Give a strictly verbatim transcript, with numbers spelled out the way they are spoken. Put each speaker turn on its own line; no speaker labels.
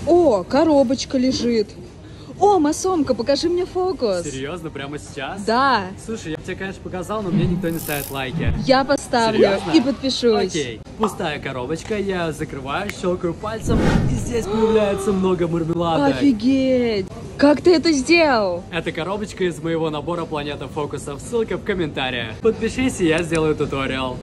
О, коробочка лежит. О, масомка, покажи мне фокус.
Серьезно, прямо сейчас?
Да.
Слушай, я тебе, конечно, показал, но мне никто не ставит лайки.
Я поставлю.
Серьезно?
И подпишусь.
Окей. Пустая коробочка, я закрываю, щелкаю пальцем, и здесь появляется много мармеладок.
Офигеть. Как ты это сделал?
Это коробочка из моего набора Планета Фокусов. Ссылка в комментариях. Подпишись, и я сделаю туториал.